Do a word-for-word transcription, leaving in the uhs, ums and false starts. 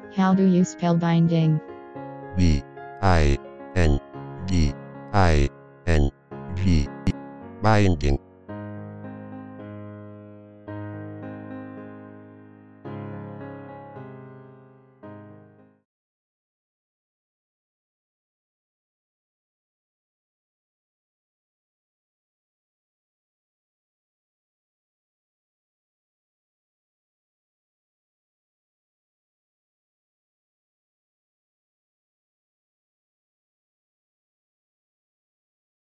How do you spell binding? B I N D I N G. Binding.